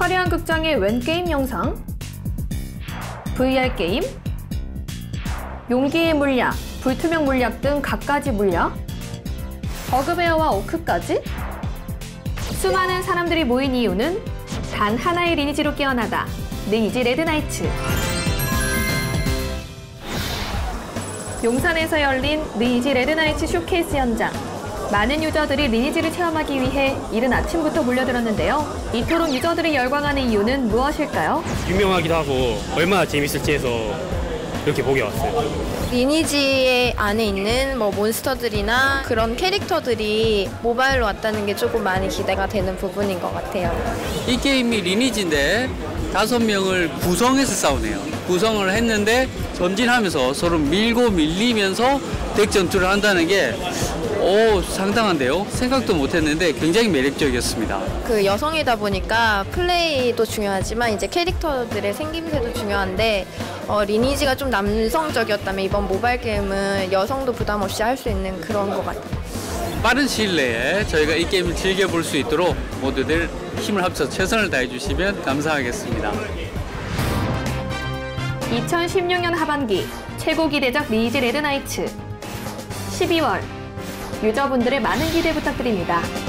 화려한 극장의 웬 게임 영상? VR 게임? 용기의 물약, 불투명 물약 등 갖가지 물약? 버그베어와 오크까지? 수많은 사람들이 모인 이유는 단 하나의 리니지로 깨어나다. 리니지 레드나이츠. 용산에서 열린 리니지 레드나이츠 쇼케이스 현장. 많은 유저들이 리니지를 체험하기 위해 이른 아침부터 몰려들었는데요. 이토록 유저들이 열광하는 이유는 무엇일까요? 유명하기도 하고 얼마나 재밌을지 해서 이렇게 보게 왔어요. 리니지 안에 있는 몬스터들이나 그런 캐릭터들이 모바일로 왔다는 게 조금 많이 기대가 되는 부분인 것 같아요. 이 게임이 리니지인데 5명을 구성해서 싸우네요. 구성을 했는데 전진하면서 서로 밀고 밀리면서 덱 전투를 한다는 게 상당한데요. 생각도 못했는데 굉장히 매력적이었습니다. 그 여성이다 보니까 플레이도 중요하지만 이제 캐릭터들의 생김새도 중요한데 리니지가 좀 남성적이었다면 이번 모바일 게임은 여성도 부담 없이 할 수 있는 그런 것 같아요. 빠른 시일 내에 저희가 이 게임을 즐겨볼 수 있도록 모두들 힘을 합쳐 최선을 다해 주시면 감사하겠습니다. 2016년 하반기 최고 기대작 리니지 레드나이츠. 12월 유저분들의 많은 기대 부탁드립니다.